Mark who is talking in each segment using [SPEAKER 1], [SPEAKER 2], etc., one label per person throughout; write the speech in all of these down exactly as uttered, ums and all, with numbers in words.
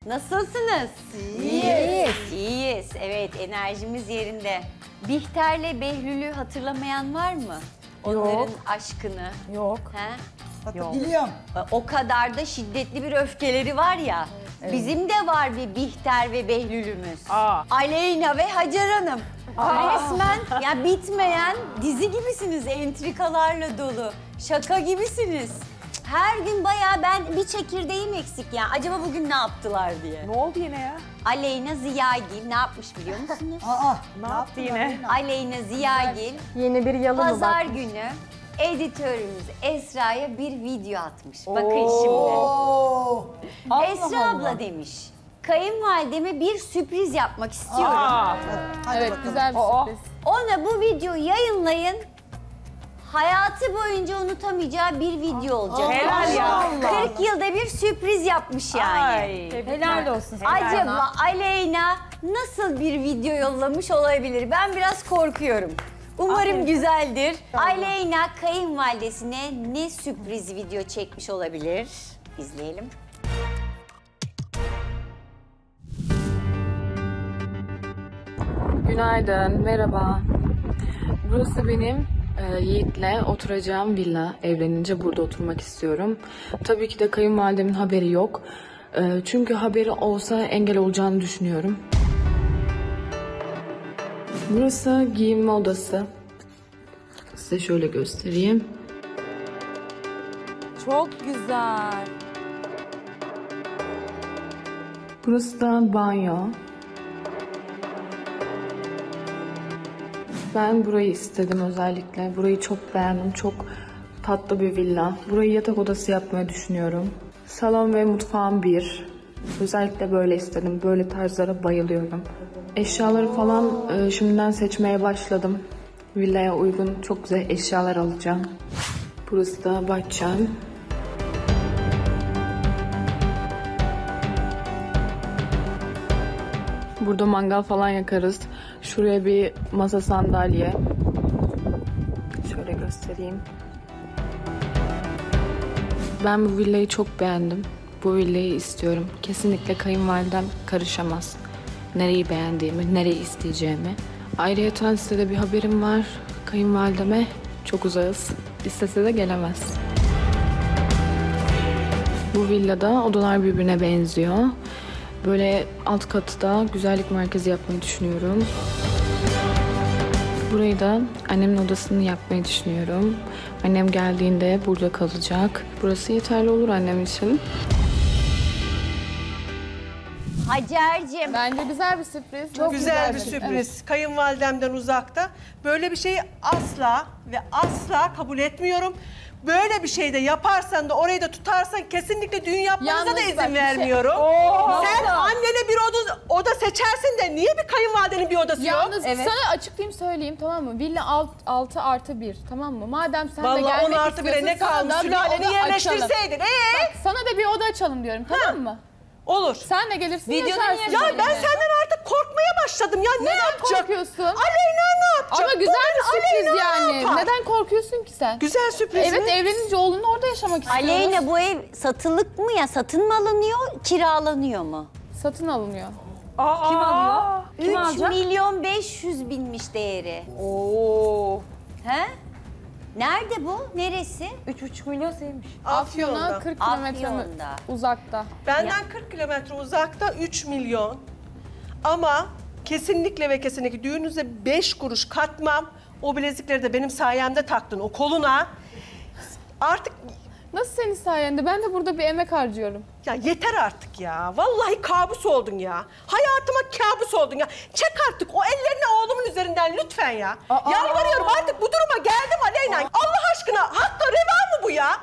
[SPEAKER 1] Nasılsınız?
[SPEAKER 2] İyiyiz.
[SPEAKER 1] İyiyiz. Evet, enerjimiz yerinde. Bihter'le Behlül'ü hatırlamayan var mı? Onların
[SPEAKER 2] Yok.
[SPEAKER 1] aşkını.
[SPEAKER 2] Yok.
[SPEAKER 1] He?
[SPEAKER 3] Hatırlıyorum.
[SPEAKER 1] O kadar da şiddetli bir öfkeleri var ya. Evet. Bizim de var bir Bihter ve Behlül'ümüz.
[SPEAKER 2] Aa.
[SPEAKER 1] Aleyna ve Hacer Hanım. Aa. Resmen ya bitmeyen dizi gibisiniz, entrikalarla dolu. Şaka gibisiniz. Her gün bayağı ben bir çekirdeğim eksik ya. Acaba bugün ne yaptılar diye.
[SPEAKER 2] Ne oldu yine ya?
[SPEAKER 1] Aleyna Ziyagil ne yapmış biliyor musunuz?
[SPEAKER 3] Aa,
[SPEAKER 2] Ne yaptı yine?
[SPEAKER 1] Aleyna Ziyagil
[SPEAKER 2] Yeni bir yalı mı
[SPEAKER 1] pazar
[SPEAKER 2] bakmış?
[SPEAKER 1] günü editörümüz Esra'ya bir video atmış. Bakın şimdi.
[SPEAKER 3] Oo.
[SPEAKER 1] Esra abla demiş. Kayınvalideme bir sürpriz yapmak istiyorum.
[SPEAKER 2] Aa.
[SPEAKER 3] Hadi
[SPEAKER 4] Evet,
[SPEAKER 3] bakalım.
[SPEAKER 4] güzel bir
[SPEAKER 2] Oo.
[SPEAKER 4] sürpriz.
[SPEAKER 1] Ona bu videoyu yayınlayın. Hayatı boyunca unutamayacağı bir video olacak.
[SPEAKER 2] Helal ya.
[SPEAKER 1] kırk yılda bir sürpriz yapmış yani.
[SPEAKER 2] Ay.
[SPEAKER 4] Helal olsun.
[SPEAKER 1] Acaba Aleyna nasıl bir video yollamış olabilir? Ben biraz korkuyorum. Umarım güzeldir. Aleyna kayınvalidesine ne sürpriz video çekmiş olabilir? İzleyelim.
[SPEAKER 5] Günaydın, merhaba. Burası benim e, Yiğit'le oturacağım villa. Evlenince burada oturmak istiyorum. Tabii ki de kayınvalidemin haberi yok. E, çünkü haberi olsa engel olacağını düşünüyorum. Burası giyinme odası. Size şöyle göstereyim.
[SPEAKER 4] Çok güzel.
[SPEAKER 5] Burası da banyo. Ben burayı istedim özellikle. Burayı çok beğendim. Çok tatlı bir villa. Burayı yatak odası yapmayı düşünüyorum. Salon ve mutfağım bir. Özellikle böyle istedim. Böyle tarzlara bayılıyorum. Eşyaları falan e, şimdiden seçmeye başladım. Villaya uygun çok güzel eşyalar alacağım. Burası da bahçem. Burada mangal falan yakarız. Şuraya bir masa sandalye. Şöyle göstereyim. Ben bu villayı çok beğendim. Bu villayı istiyorum. Kesinlikle kayınvalidem karışamaz. Nereyi beğendiğimi, nereyi isteyeceğimi. Ayrıyeten size de bir haberim var. Kayınvalideme çok uzağız. İstese de gelemez. Bu villada odalar birbirine benziyor. Böyle alt katı da güzellik merkezi yapmayı düşünüyorum. Burayı da annemin odasını yapmayı düşünüyorum. Annem geldiğinde burada kalacak. Burası yeterli olur annem için.
[SPEAKER 1] Hacer'cim.
[SPEAKER 4] Bence güzel bir sürpriz.
[SPEAKER 6] Çok güzel bir sürpriz. Kayınvalidemden uzakta. Böyle bir şeyi asla ve asla kabul etmiyorum. Böyle bir şey de yaparsan da orayı da tutarsan kesinlikle düğün yapmanıza
[SPEAKER 4] Yalnız
[SPEAKER 6] da izin
[SPEAKER 4] bak, bir şey-
[SPEAKER 6] vermiyorum.
[SPEAKER 4] Oo,
[SPEAKER 6] Sen
[SPEAKER 4] oldu.
[SPEAKER 6] annene bir oda, oda seçersin de niye bir kayınvalidenin bir odası yok?
[SPEAKER 4] Yalnız sana açıklayayım söyleyeyim, tamam mı? Villa altı artı bir, tamam mı? Madem sen de
[SPEAKER 6] Vallahi
[SPEAKER 4] gelmek
[SPEAKER 6] on artı bire
[SPEAKER 4] istiyorsun,
[SPEAKER 6] ne
[SPEAKER 4] sana
[SPEAKER 6] kalmış?
[SPEAKER 4] da bir
[SPEAKER 6] Sülaleni
[SPEAKER 4] oda
[SPEAKER 6] yerleştirseydin.
[SPEAKER 4] açalım.
[SPEAKER 6] Ee?
[SPEAKER 4] Bak, sana da bir oda açalım diyorum, tamam mı?
[SPEAKER 6] Olur.
[SPEAKER 4] Sen de gelirsin,
[SPEAKER 1] Videoda
[SPEAKER 4] yaşarsın.
[SPEAKER 1] niye
[SPEAKER 6] Ya
[SPEAKER 4] benimle.
[SPEAKER 6] ben senden artık korkmaya başladım ya. Ne
[SPEAKER 4] Neden
[SPEAKER 6] yapacak?
[SPEAKER 4] korkuyorsun?
[SPEAKER 6] Aleyna ne yapacak?
[SPEAKER 4] Ama güzel bir
[SPEAKER 6] Bugün
[SPEAKER 4] sürpriz
[SPEAKER 6] Aleyna ne
[SPEAKER 4] yani.
[SPEAKER 6] yapar?
[SPEAKER 4] Neden korkuyorsun ki sen?
[SPEAKER 6] Güzel sürpriz
[SPEAKER 4] Evet,
[SPEAKER 6] mi?
[SPEAKER 4] evlenince oğlunun orada yaşamak istiyoruz.
[SPEAKER 1] Aleyna bu ev satılık mı ya? Satın mı alınıyor, kiralanıyor mu?
[SPEAKER 4] Satın alınıyor.
[SPEAKER 2] Aa,
[SPEAKER 1] Kim alıyor?
[SPEAKER 2] Kim
[SPEAKER 1] üç
[SPEAKER 2] alacak?
[SPEAKER 1] milyon beş yüz binmiş değeri.
[SPEAKER 2] Oo.
[SPEAKER 1] He? Nerede bu? Neresi?
[SPEAKER 2] Üç buçuk milyon sevmiş.
[SPEAKER 4] Afyon'a
[SPEAKER 6] Afyon'da.
[SPEAKER 4] kırk kilometre
[SPEAKER 1] Afyon'da.
[SPEAKER 4] uzakta.
[SPEAKER 6] Benden kırk kilometre uzakta üç milyon. Ama kesinlikle ve kesinlikle düğününüze beş kuruş katmam. O bilezikleri de benim sayemde taktın o koluna. Artık
[SPEAKER 4] Nasıl senin sayende? Ben de burada bir emek harcıyorum.
[SPEAKER 6] ya yeter artık ya. Vallahi kabus oldun ya. Hayatıma kabus oldun ya. Çek artık o ellerini oğlumun üzerinden lütfen ya.
[SPEAKER 2] Aa.
[SPEAKER 6] Yalvarıyorum artık bu duruma geldim Aleyna. Allah aşkına hatta reva mı bu ya?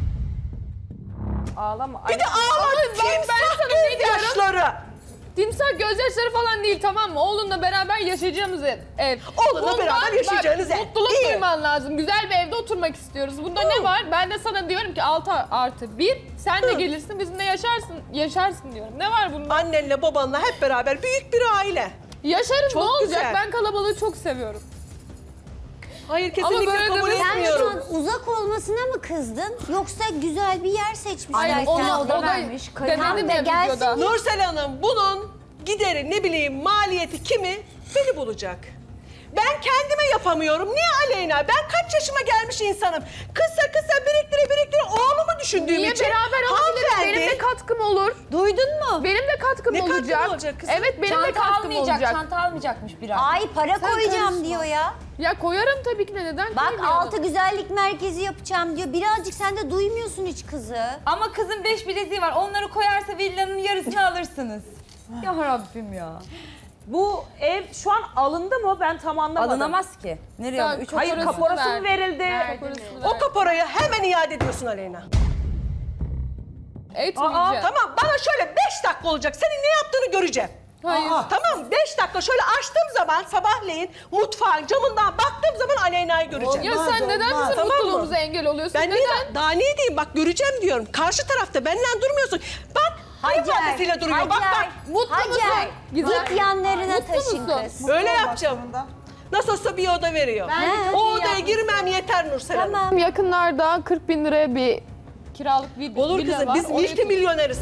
[SPEAKER 2] Ağlama.
[SPEAKER 6] Bir de ağla
[SPEAKER 4] Ama ben- ben
[SPEAKER 6] timsah
[SPEAKER 4] sana ne diyorum?
[SPEAKER 6] gözyaşları.
[SPEAKER 4] Timsah gözyaşları falan değil, tamam mı? Oğlunla beraber yaşayacağımız ev. ev.
[SPEAKER 6] Oğlunla
[SPEAKER 4] Bundan
[SPEAKER 6] beraber yaşayacağınız
[SPEAKER 4] bak,
[SPEAKER 6] ev.
[SPEAKER 4] Mutluluk
[SPEAKER 6] İyi.
[SPEAKER 4] duyman lazım. Güzel bir evde oturmak istiyoruz. Bunda ne var? Ben de sana diyorum ki altı artı bir. Sen de gelirsin, bizimle yaşarsın, yaşarsın diyorum. Ne var bunda?
[SPEAKER 6] Annenle babanla hep beraber büyük bir aile.
[SPEAKER 4] Yaşarım,
[SPEAKER 6] Çok
[SPEAKER 4] ne olacak?
[SPEAKER 6] güzel.
[SPEAKER 4] Ben kalabalığı çok seviyorum.
[SPEAKER 6] Hayır, kesinlikle
[SPEAKER 4] böyle
[SPEAKER 6] kabul
[SPEAKER 4] demek-
[SPEAKER 1] Sen şu
[SPEAKER 6] etmiyorum.
[SPEAKER 1] an uzak olmasına mı kızdın yoksa güzel bir yer seçmişler?
[SPEAKER 4] Ay,
[SPEAKER 1] sen?
[SPEAKER 4] ona-
[SPEAKER 2] o da
[SPEAKER 4] o da
[SPEAKER 2] vermiş,
[SPEAKER 4] denedim
[SPEAKER 1] Tamam da
[SPEAKER 4] ya
[SPEAKER 1] gelsin
[SPEAKER 4] videoda.
[SPEAKER 6] Nursel Hanım bunun gideri ne bileyim maliyeti kimi beni bulacak. Ben kendime yapamıyorum. Niye Aleyna? Ben kaç yaşıma gelmiş insanım. Kısa kısa biriktire biriktire oğlumu düşündüğüm
[SPEAKER 4] Niye
[SPEAKER 6] için.
[SPEAKER 4] beraber alabiliriz?
[SPEAKER 6] hanımefendi-
[SPEAKER 4] Benim de katkım olur.
[SPEAKER 1] Duydun mu?
[SPEAKER 4] Benim de katkım
[SPEAKER 6] Ne katkın
[SPEAKER 4] olacak.
[SPEAKER 6] olacak kızım?
[SPEAKER 4] Evet benim de
[SPEAKER 2] Çanta
[SPEAKER 4] katkım
[SPEAKER 2] almayacak,
[SPEAKER 4] olacak.
[SPEAKER 2] çanta almayacakmış bir ay.
[SPEAKER 1] Ay para koyacağım
[SPEAKER 2] karışma.
[SPEAKER 1] diyor ya.
[SPEAKER 4] Ya koyarım tabii ki de, neden
[SPEAKER 1] Bak
[SPEAKER 4] koymayalım?
[SPEAKER 1] altı güzellik merkezi yapacağım diyor. Birazcık sen de duymuyorsun hiç kızı.
[SPEAKER 2] Ama kızın beş bileziği var. Onları koyarsa villanın yarısını alırsınız. Ya Rabbim ya.
[SPEAKER 7] Bu ev şu an alındı mı? Ben tam anlamadım.
[SPEAKER 2] Alınamaz ki. Nereye
[SPEAKER 4] Ya,
[SPEAKER 2] alıyor? Üç
[SPEAKER 7] Hayır,
[SPEAKER 4] Kaporasını
[SPEAKER 7] kaporası mı
[SPEAKER 4] ver.
[SPEAKER 7] verildi?
[SPEAKER 4] Kaporasını
[SPEAKER 6] O
[SPEAKER 4] ver.
[SPEAKER 6] kaporayı hemen iade ediyorsun Aleyna.
[SPEAKER 4] Etmeyeceğim.
[SPEAKER 6] Aa, tamam bana şöyle beş dakika olacak. Senin ne yaptığını göreceğim.
[SPEAKER 4] Hayır.
[SPEAKER 3] Aa.
[SPEAKER 6] Tamam beş dakika şöyle açtığım zaman sabahleyin mutfağın camından baktığım zaman Aleyna'yı göreceğim.
[SPEAKER 4] Ya
[SPEAKER 3] Olmaz,
[SPEAKER 4] sen neden
[SPEAKER 3] olmaz.
[SPEAKER 4] bizim
[SPEAKER 6] Tamam mı?
[SPEAKER 4] mutluluğumuza engel oluyorsun?
[SPEAKER 6] Ben
[SPEAKER 4] neden?
[SPEAKER 6] ne, daha ne diyeyim bak göreceğim diyorum. Karşı tarafta benden durmuyorsun. Bak kayınvalidesiyle duruyor. Bak bak.
[SPEAKER 4] Mutlu
[SPEAKER 1] Hacer,
[SPEAKER 4] musun? Güzel.
[SPEAKER 1] git yanlarına
[SPEAKER 4] Mutlu
[SPEAKER 1] taşın
[SPEAKER 4] musun?
[SPEAKER 1] kız.
[SPEAKER 6] Öyle yapacağım. Nasıl olsa bir oda veriyor.
[SPEAKER 1] He.
[SPEAKER 6] O odaya girmem yeter Nursel Hanım.
[SPEAKER 1] Tamam.
[SPEAKER 4] Yakınlarda kırk bin liraya bir kiralık villa
[SPEAKER 6] Olur
[SPEAKER 4] villa
[SPEAKER 6] kızım
[SPEAKER 4] var.
[SPEAKER 6] biz
[SPEAKER 4] Oraya
[SPEAKER 6] multi milyoneriz.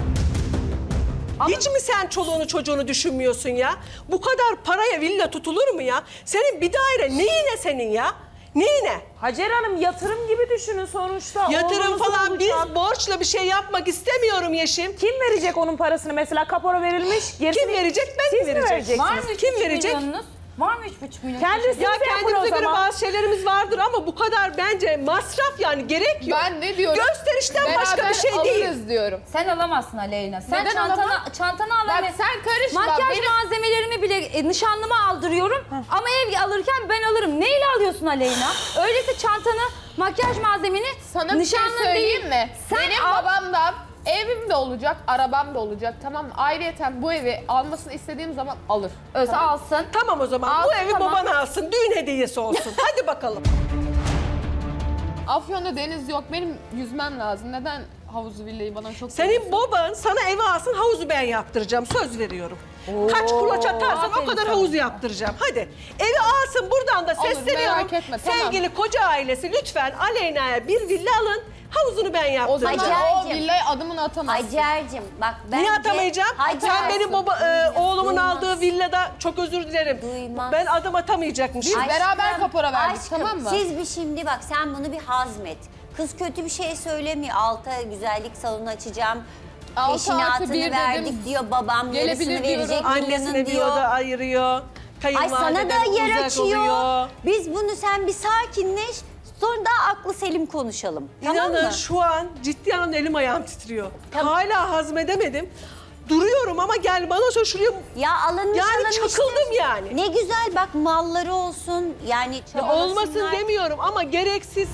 [SPEAKER 6] Hiç mi sen çoluğunu çocuğunu düşünmüyorsun ya? Bu kadar paraya villa tutulur mu ya? Senin bir daire neyine senin ya? Neyine?
[SPEAKER 7] Hacer Hanım yatırım gibi düşünün sonuçta.
[SPEAKER 6] Yatırım
[SPEAKER 7] Oğlunuzun
[SPEAKER 6] falan
[SPEAKER 7] olacak.
[SPEAKER 6] biz borçla bir şey yapmak istemiyorum Yeşim.
[SPEAKER 7] Kim verecek onun parasını mesela? Kapora verilmiş. Gerisini
[SPEAKER 6] Kim verecek? Ben
[SPEAKER 7] Siz
[SPEAKER 6] mi
[SPEAKER 7] mi
[SPEAKER 6] vereceğim?
[SPEAKER 7] vereceksiniz?
[SPEAKER 2] Var mı üç
[SPEAKER 6] Kim
[SPEAKER 2] buçuk
[SPEAKER 6] verecek?
[SPEAKER 2] milyonunuz? Var mı üç buçuk milyon?
[SPEAKER 7] Kendisi
[SPEAKER 6] Ya
[SPEAKER 7] yapın o
[SPEAKER 6] kendimize göre
[SPEAKER 7] zaman.
[SPEAKER 6] bazı şeylerimiz vardır ama bu kadar bence masraf yani gerek yok.
[SPEAKER 4] Ben ne diyorum?
[SPEAKER 6] Gösterişten başka
[SPEAKER 4] Beraber
[SPEAKER 6] bir şey değil.
[SPEAKER 4] alırız diyorum.
[SPEAKER 2] Sen alamazsın Aleyna. Sen
[SPEAKER 4] Neden
[SPEAKER 2] çantana,
[SPEAKER 4] alamam?
[SPEAKER 2] çantanı al.
[SPEAKER 4] Bak
[SPEAKER 2] hani.
[SPEAKER 4] sen karışma.
[SPEAKER 2] Makyaj
[SPEAKER 4] Benim-
[SPEAKER 2] malzemelerimi bile e, nişanlıma aldırıyorum. Ama ev alırken ben alırım. Neyle alıyorsun Aleyna? Öyleyse çantanı, makyaj malzemeni
[SPEAKER 4] Sana bir şey
[SPEAKER 2] nişanlın
[SPEAKER 4] söyleyeyim
[SPEAKER 2] değil.
[SPEAKER 4] mi?
[SPEAKER 2] Sen
[SPEAKER 4] Benim
[SPEAKER 2] al.
[SPEAKER 4] babam da evim de olacak, arabam da olacak, tamam mı? Ayrıyeten bu evi almasını istediğim zaman alır.
[SPEAKER 2] Öyleyse alsın.
[SPEAKER 6] Tamam o zaman
[SPEAKER 4] Al,
[SPEAKER 6] bu evi
[SPEAKER 2] tamam.
[SPEAKER 6] baban alsın. Düğün hediyesi olsun. Hadi bakalım.
[SPEAKER 4] Afyon'da deniz yok, benim yüzmem lazım. Neden havuzu villayı bana çok
[SPEAKER 6] Senin baban sana evi alsın havuzu ben yaptıracağım. Söz veriyorum. Kaç kulaç atarsan o
[SPEAKER 2] aferin
[SPEAKER 6] kadar
[SPEAKER 2] sana.
[SPEAKER 6] havuzu yaptıracağım. Hadi evi alsın buradan da
[SPEAKER 4] Olur,
[SPEAKER 6] sesleniyorum.
[SPEAKER 4] merak etme, tamam.
[SPEAKER 6] Sevgili koca ailesi lütfen Aleyna'ya bir villa alın. Havuzunu ben
[SPEAKER 4] O
[SPEAKER 6] yaptıracağım.
[SPEAKER 4] zaman
[SPEAKER 1] Hacer'cim.
[SPEAKER 4] o villaya adımını atamazsın.
[SPEAKER 1] Hacer'cim bak bence...
[SPEAKER 6] Niye atamayacağım?
[SPEAKER 1] Hacer.
[SPEAKER 6] Sen benim baba, e, oğlumun
[SPEAKER 1] Duymaz.
[SPEAKER 6] aldığı villada çok özür dilerim.
[SPEAKER 1] Duymaz.
[SPEAKER 6] Ben adım atamayacakmışım.
[SPEAKER 4] Biz beraber kapora verdik,
[SPEAKER 1] aşkım,
[SPEAKER 4] tamam mı?
[SPEAKER 1] Siz bir şimdi bak sen bunu bir hazmet. Kız kötü bir şey söylemiyor. Alta güzellik salonu açacağım.
[SPEAKER 4] Altı artı
[SPEAKER 1] Peşinatını
[SPEAKER 4] bir
[SPEAKER 1] verdik
[SPEAKER 4] dedim.
[SPEAKER 1] diyor babam.
[SPEAKER 4] Gelebilir
[SPEAKER 1] Yarısını
[SPEAKER 4] diyorum.
[SPEAKER 1] verecek
[SPEAKER 6] Annesine
[SPEAKER 1] villanın
[SPEAKER 6] bir
[SPEAKER 1] diyor.
[SPEAKER 6] oda ayırıyor.
[SPEAKER 1] Ay
[SPEAKER 6] Kayınvalideden
[SPEAKER 1] sana da yer
[SPEAKER 6] uzak
[SPEAKER 1] açıyor.
[SPEAKER 6] oluyor.
[SPEAKER 1] Biz bunu sen bir sakinleş. Sonra daha aklı selim konuşalım. Tamam
[SPEAKER 6] İnanın
[SPEAKER 1] mı?
[SPEAKER 6] şu an ciddi anlamda elim ayağım titriyor.
[SPEAKER 1] Tamam.
[SPEAKER 6] Hala hazmedemedim. Duruyorum ama gel bana sor şuraya.
[SPEAKER 1] Ya alınmış
[SPEAKER 6] Yani
[SPEAKER 1] alınmıştır.
[SPEAKER 6] çakıldım yani.
[SPEAKER 1] Ne güzel bak malları olsun. Yani
[SPEAKER 6] Ya
[SPEAKER 1] çabalasınlar.
[SPEAKER 6] olmasın demiyorum ama gereksiz.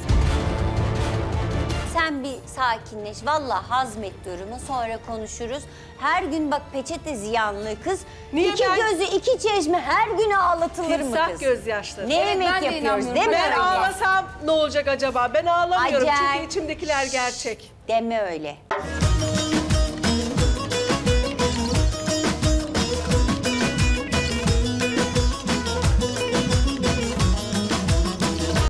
[SPEAKER 1] Sen bir sakinleş. Vallahi hazmet durumu sonra konuşuruz. Her gün bak peçete ziyanlı kız.
[SPEAKER 6] Niye
[SPEAKER 1] iki
[SPEAKER 6] ben-
[SPEAKER 1] gözü iki çeşme her gün ağlatılır mı
[SPEAKER 6] Timsah
[SPEAKER 1] kız?
[SPEAKER 6] gözyaşları.
[SPEAKER 1] Ne
[SPEAKER 2] Evet,
[SPEAKER 1] yemek
[SPEAKER 2] ben de
[SPEAKER 1] yapıyoruz
[SPEAKER 2] inanmıyorum.
[SPEAKER 1] değil mi?
[SPEAKER 6] Ben
[SPEAKER 1] öyle?
[SPEAKER 6] ağlasam ne olacak acaba? Ben ağlamıyorum
[SPEAKER 1] Hacer.
[SPEAKER 6] çünkü içimdekiler gerçek.
[SPEAKER 1] Deme öyle.